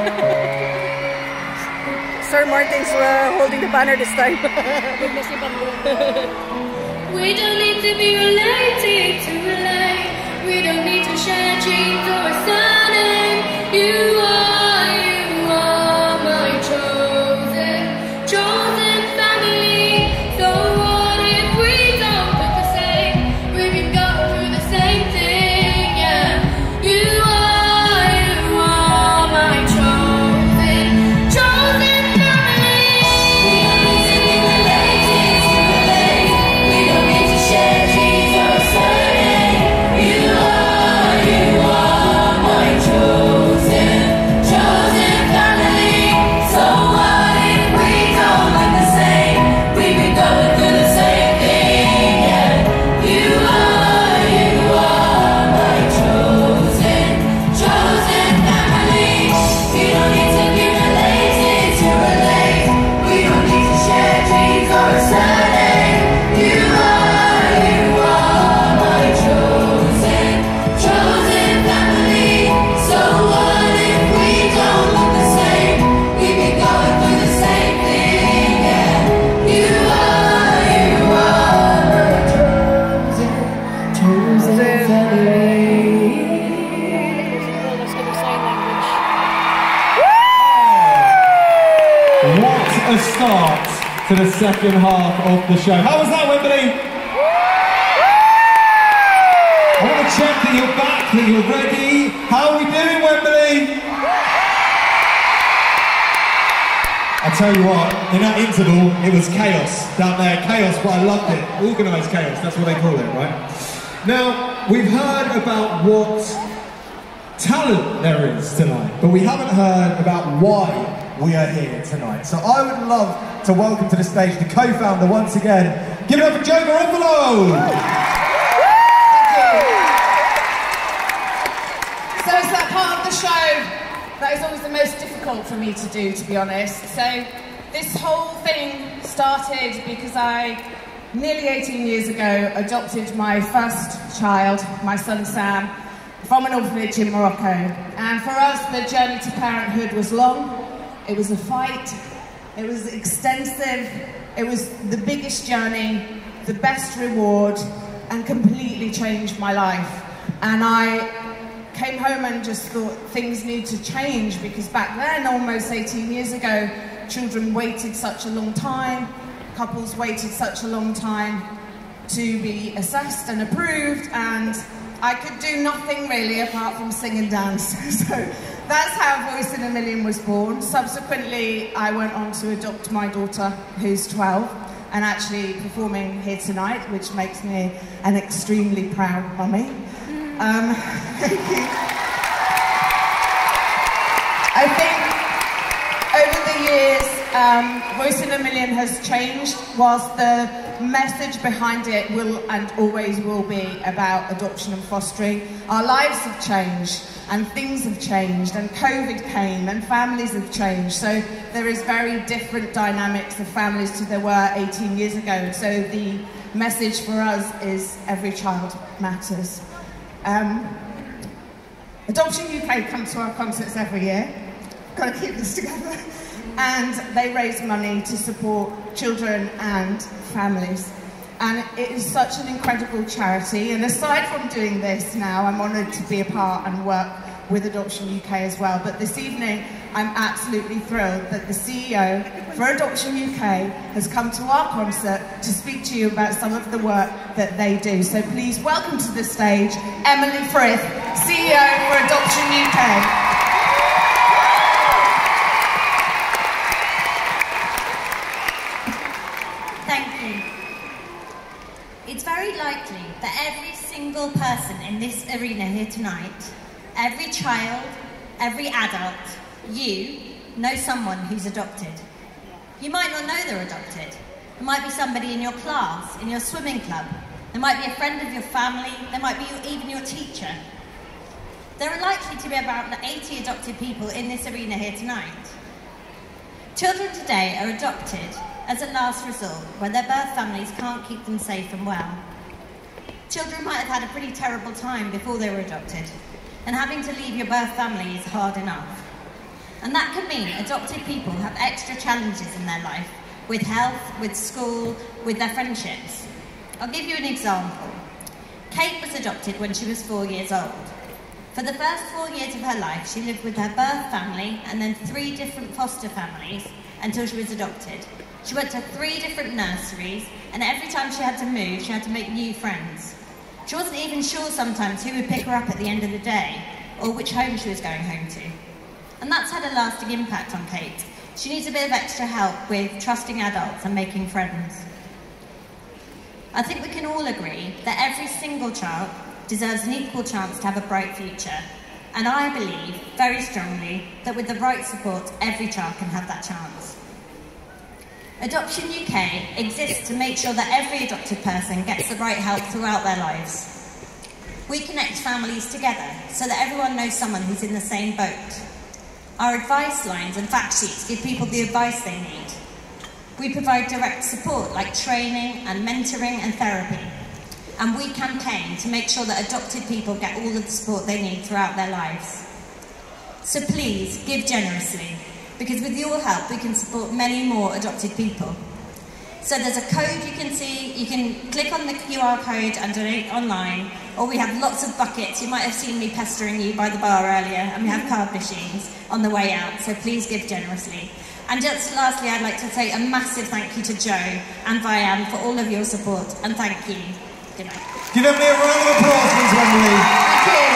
Sir Martin's holding the banner this time. We don't need to be related to relate. We don't need to share genes or a surname. You are my chosen family. So what if we don't look the same? We've been going through the same thing, yeah. You are my chosen family. We don't need to be related to relate. We don't need to share genes or a surname. You are my chosen family. So what if we don't look the same? We've been going through the same thing, yeah. You are my chosen family. We don't need to be related to relate. We don't need to share genes or a surname. You are my chosen family. So what if we don't look the same? We've been going through the same thing, yeah. You are my chosen family. What a start to the second half of the show. How was that, Wembley? I want to check that you're back, that you're ready. How are we doing, Wembley? I tell you what, in that interval, it was chaos down there. Chaos, but I loved it. Organised chaos, that's what they call it, right? Now, we've heard about what talent there is tonight, but we haven't heard about why we are here tonight. So I would love to welcome to the stage the co-founder once again. Give it up for Joe Garofalo! So it's that part of the show that is always the most difficult for me to do, to be honest. So this whole thing started because I, nearly 18 years ago, adopted my first child, my son Sam, from an orphanage in Morocco. And for us, the journey to parenthood was long. It was a fight. It was extensive. It was the biggest journey, the best reward, and completely changed my life. And I came home and just thought things need to change, because back then, almost 18 years ago, children waited such a long time, couples waited such a long time to be assessed and approved, and I could do nothing really apart from sing and dance. So that's how Voice in a Million was born. Subsequently, I went on to adopt my daughter, who's 12, and actually performing here tonight, which makes me an extremely proud mummy. Thank you. I think over the years, Voice in a Million has changed, whilst the message behind it will and always will be about adoption and fostering. Our lives have changed, and things have changed, and COVID came, and families have changed. So there is very different dynamics of families to there were 18 years ago. So the message for us is every child matters. Adoption UK come to our concerts every year. Got to keep this together. And they raise money to support children and families. And it is such an incredible charity. And aside from doing this now, I'm honoured to be a part and work with Adoption UK as well. But this evening, I'm absolutely thrilled that the CEO for Adoption UK has come to our concert to speak to you about some of the work that they do. So please welcome to the stage, Emily Frith, CEO for Adoption UK. Thank you. It's very likely that every single person in this arena here tonight, every child, every adult, you know someone who's adopted. You might not know they're adopted. There might be somebody in your class, in your swimming club. There might be a friend of your family. There might be even your teacher. There are likely to be about 80 adopted people in this arena here tonight. Children today are adopted as a last resort when their birth families can't keep them safe and well. Children might have had a pretty terrible time before they were adopted, and having to leave your birth family is hard enough. And that can mean adopted people have extra challenges in their life, with health, with school, with their friendships. I'll give you an example. Kate was adopted when she was 4 years old. For the first 4 years of her life, she lived with her birth family and then 3 different foster families until she was adopted. She went to 3 different nurseries, and every time she had to move, she had to make new friends. She wasn't even sure sometimes who would pick her up at the end of the day, or which home she was going home to. And that's had a lasting impact on Kate. She needs a bit of extra help with trusting adults and making friends. I think we can all agree that every single child deserves an equal chance to have a bright future. And I believe very strongly that with the right support, every child can have that chance. Adoption UK exists to make sure that every adopted person gets the right help throughout their lives. We connect families together so that everyone knows someone who's in the same boat. Our advice lines and fact sheets give people the advice they need. We provide direct support like training and mentoring and therapy. And we campaign to make sure that adopted people get all of the support they need throughout their lives. So please, give generously, because with your help we can support many more adopted people. So there's a code you can see, you can click on the QR code and donate online, or we have lots of buckets. You might have seen me pestering you by the bar earlier, and we have card machines on the way out, so please give generously. And just lastly, I'd like to say a massive thank you to Joe and VIAM for all of your support, and thank you. Good night. Give them a round of applause, Ms. Wembley. Thank you.